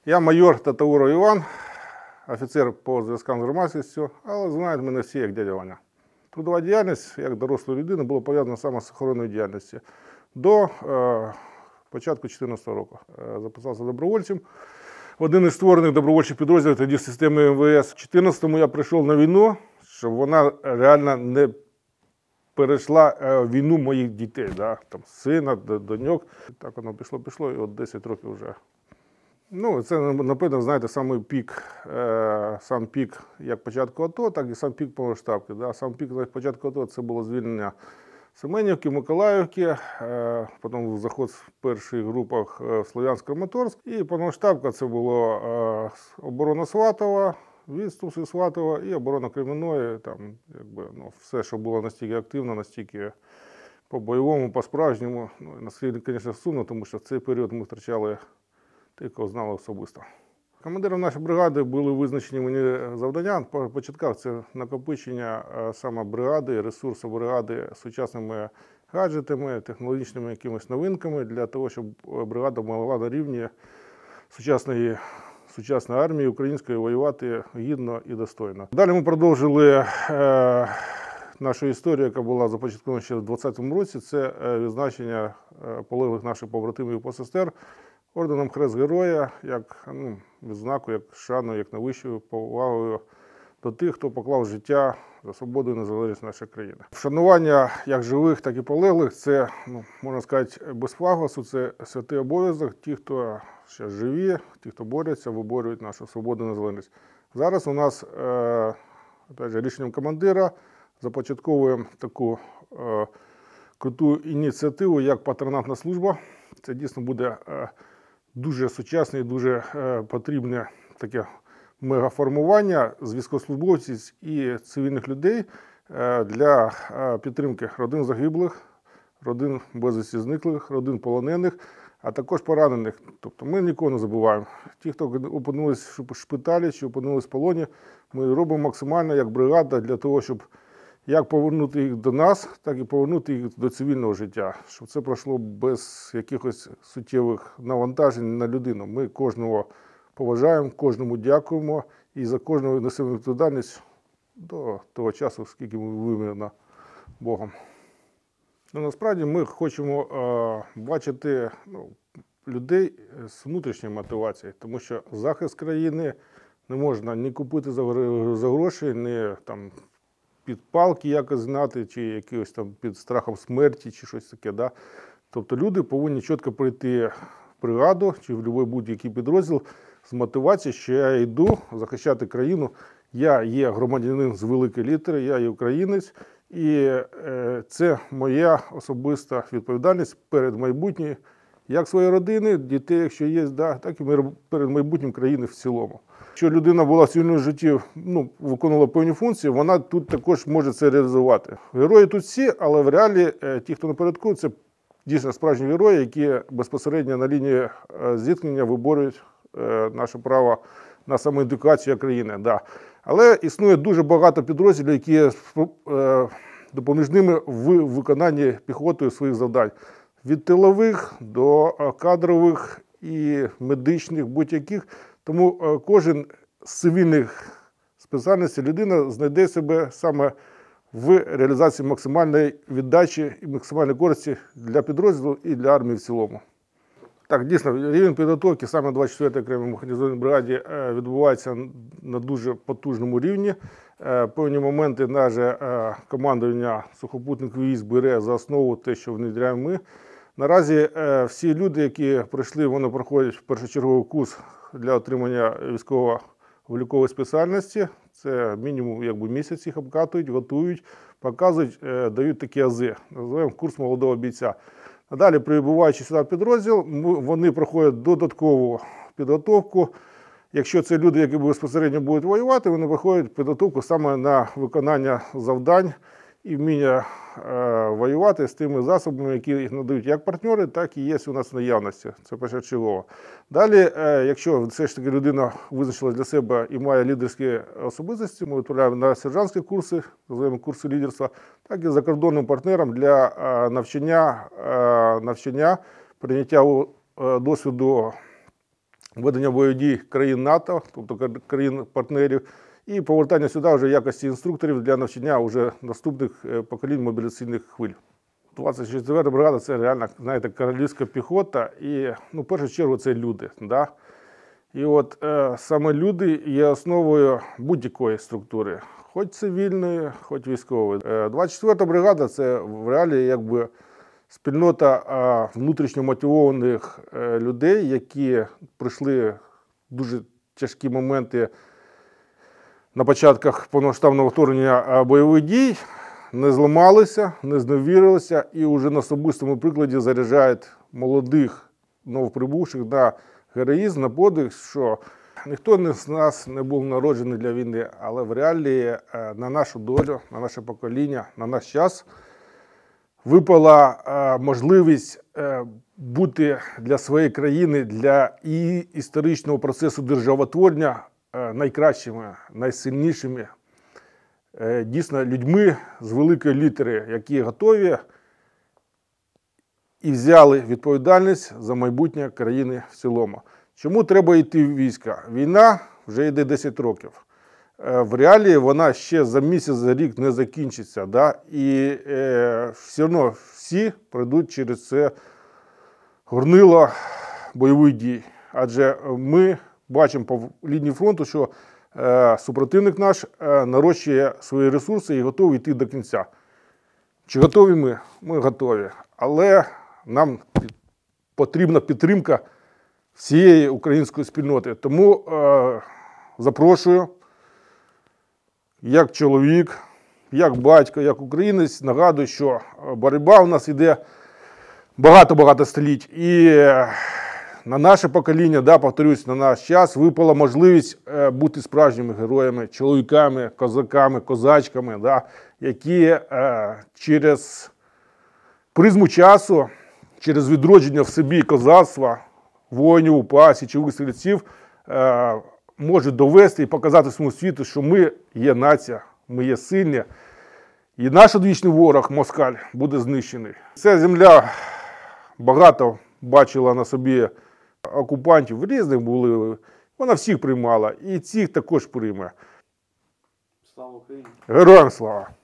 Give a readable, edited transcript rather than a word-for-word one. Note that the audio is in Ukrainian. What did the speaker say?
Я майор Татауров Іван, офіцер по зв'язкам з громадськістю, але знають мене всі як дядя Ваня. Трудова діяльність, як дорослої людини, була пов'язана саме з охоронною діяльністю. До початку 2014 року записався добровольцем в один із створених добровольчих підрозділів тоді системи МВС. В 2014-му я прийшов на війну, щоб вона реально не перейшла війну моїх дітей, да? Там, сина, доньок. Так воно пішло, і от 10 років вже. Ну, це, напевно, знаєте, сам пік як початку АТО, так і сам пік повномасштабки. Да? Сам пік на початку АТО – це було звільнення Семенівки, Миколаївки, потім заход в перших групах в Слов'янськ-Краматорськ. І повномасштабка – це було оборона Сватова, відступ Сватова і оборона Кремінної. Там, все, що було настільки активно, настільки по-бойовому, по-справжньому. Ну, наскільки, звісно, сумно, тому що в цей період ми втрачали тих, кого знали особисто. Командиром нашої бригади були визначені мені завдання. Початкав це накопичення саме бригади, ресурсу бригади сучасними гаджетами, технологічними якимись новинками для того, щоб бригада могла на рівні сучасної армії української воювати гідно і достойно. Далі ми продовжили нашу історію, яка була започаткована ще в 2020 році. Це відзначення полеглих наших побратимів і посестер орденом Хрест Героя, як відзнаку, як шану, як найвищою повагою до тих, хто поклав життя за свободу і незалежність нашої країни. Вшанування як живих, так і полеглих – це, можна сказати, без пафосу, це святий обов'язок. Ті, хто ще живі, ті, хто борються, виборюють нашу свободу і незалежність. Зараз у нас, опять же, рішенням командира започатковуємо таку круту ініціативу, як патронатна служба. Це дійсно буде дуже сучасне і дуже потрібне таке мегаформування з військовослужбовців і цивільних людей для підтримки родин загиблих, родин безвісти зниклих, родин полонених, а також поранених. Тобто ми нікого не забуваємо. Ті, хто опинились в шпиталі чи опинились в полоні, ми робимо максимально як бригада для того, щоб як повернути їх до нас, так і повернути їх до цивільного життя, щоб це пройшло без якихось суттєвих навантажень на людину. Ми кожного поважаємо, кожному дякуємо і за кожного несемо відповідальність до того часу, скільки ми вимірено Богом. Насправді ми хочемо бачити людей з внутрішньою мотивацією, тому що захист країни не можна ні купити за гроші, ні там під палки якось знати, чи якось там під страхом смерті, чи щось таке. Да? Тобто люди повинні чітко прийти в бригаду, чи в будь-який підрозділ з мотивацією, що я йду захищати країну, я є громадянин з великої літери, я є українець, і це моя особиста відповідальність перед майбутньою, як своєї родини, дітей, якщо є, да, так і перед майбутнім країни в цілому. Якщо людина була в цивільному житті, виконувала певні функції, вона тут також може це реалізувати. Герої тут всі, але в реалі ті, хто напередку, це дійсно справжні герої, які безпосередньо на лінії зіткнення виборюють наше право на самоідентифікацію країни. Да. Але існує дуже багато підрозділів, які є допоміжними в виконанні піхотою своїх завдань. Від тилових до кадрових і медичних, будь-яких. Тому кожен з цивільних спеціальностей людина знайде себе саме в реалізації максимальної віддачі і максимальної користі для підрозділу і для армії в цілому. Так, дійсно, рівень підготовки саме 24-ї окремій механізованій бригаді відбувається на дуже потужному рівні. Певні моменти наше командування сухопутних військ бере за основу те, що внедряємо ми. Наразі всі люди, які пройшли, вони проходять першочерговий курс для отримання військово-облікової спеціальності. Це мінімум місяць їх обкатують, готують, показують, дають такі ази. Називаємо курс молодого бійця. Надалі, прибуваючи сюди в підрозділ, вони проходять додаткову підготовку. Якщо це люди, які безпосередньо будуть воювати, вони проходять підготовку саме на виконання завдань і вміння воювати з тими засобами, які надають як партнери, так і є у нас в наявності. Це першочергово. Далі, якщо все ж таки людина визначила для себе і має лідерські особистості, ми відправляємо на сержантські курси, називаємо курси лідерства, так і закордонним партнерам для навчання, прийняття досвіду ведення бойових дій країн НАТО, тобто країн-партнерів, і повертання сюди вже в якості інструкторів для навчання вже наступних поколінь мобілізаційних хвиль. 24-та бригада – це реально, знаєте, королівська піхота, і, в першу чергу, це люди. Да? І от саме люди є основою будь-якої структури, хоч цивільної, хоч військової. 24-та бригада – це в реалі якби спільнота внутрішньо мотивованих людей, які пройшли дуже тяжкі моменти на початках повномасштабного вторгнення бойових дій, не зламалися, не зневірилися і вже на особистому прикладі заряджають молодих новоприбувших на героїзм, на подвиг, що ніхто з нас не був народжений для війни, але в реалії на нашу долю, на наше покоління, на наш час випала можливість бути для своєї країни, для її історичного процесу державотворення найкращими, найсильнішими, дійсно людьми з великої літери, які готові і взяли відповідальність за майбутнє країни в цілому. Чому треба йти в війська? Війна вже йде 10 років. В реалії вона ще за місяць, за рік не закінчиться. Да? І все одно всі пройдуть через це горнило бойових дій. Адже ми бачимо по лінії фронту, що супротивник наш нарощує свої ресурси і готовий йти до кінця. Чи готові ми? Ми готові. Але нам потрібна підтримка всієї української спільноти. Тому запрошую, як чоловік, як батько, як українець, нагадую, що боротьба у нас йде багато-багато століть. І на наше покоління, да, повторюсь, на наш час випала можливість бути справжніми героями, чоловіками, козаками, козачками, да, які через призму часу, через відродження в собі козацтва, воїнів УПА, січових стрільців, можуть довести і показати всьому світу, що ми є нація, ми є сильні, і наш одвічний ворог, москаль, буде знищений. Ця земля багато бачила на собі окупантів, різних були, вона всіх приймала, і цих також прийме. Слава Україні! Героям слава!